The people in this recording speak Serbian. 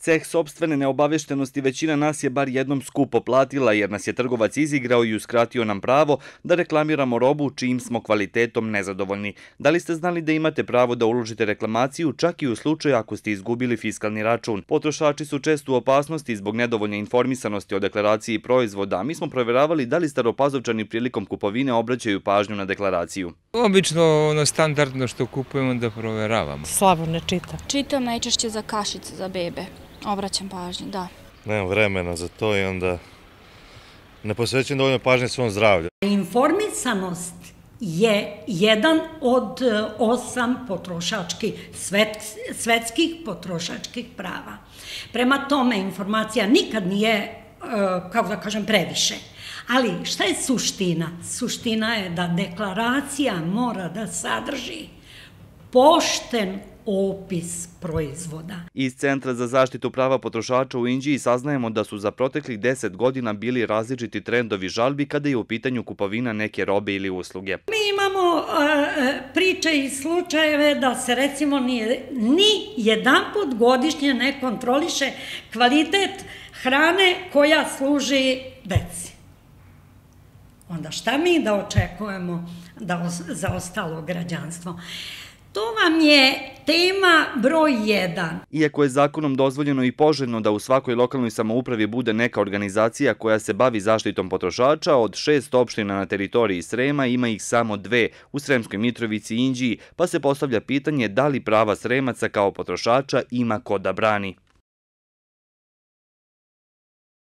Ceh sopstvene neobaveštenosti većina nas je bar jednom skupo platila jer nas je trgovac izigrao i uskratio nam pravo da reklamiramo robu čijim smo kvalitetom nezadovoljni. Da li ste znali da imate pravo da uložite reklamaciju čak i u slučaju ako ste izgubili fiskalni račun? Potrošači su često u opasnosti zbog nedovoljne informisanosti o deklaraciji proizvoda, a mi smo provjeravali da li Staropazovčani prilikom kupovine obraćaju pažnju na deklaraciju. Obično standardno što kupujemo da provjeravamo. Slabo ne čitam. Čitam najčešće za kašice za bebe. Obraćam pažnju, da. Nemam vremena za to i onda ne posvećujem dovoljno pažnje svom zdravlju. Informisanost je jedan od 8 svetskih potrošačkih prava. Prema tome, informacija nikad nije, kako da kažem, previše. Ali šta je suština? Suština je da deklaracija mora da sadrži pošten opis proizvoda. Iz Centra za zaštitu prava potrošača u Inđiji saznajemo da su za proteklih 10 godina bili različiti trendovi žalbi kada je u pitanju kupovina neke robe ili usluge. Mi imamo priče i slučajeve da se recimo ni jedanput godišnje ne kontroliše kvalitet hrane koja služi deci. Onda šta mi da očekujemo za ostalo građanstvo? To vam je tema broj 1. Iako je zakonom dozvoljeno i poželjno da u svakoj lokalnoj samoupravi bude neka organizacija koja se bavi zaštitom potrošača, od 6 opština na teritoriji Srema ima ih samo 2, u Sremskoj Mitrovici i Inđiji, pa se postavlja pitanje da li prava Sremaca kao potrošača ima ko da brani.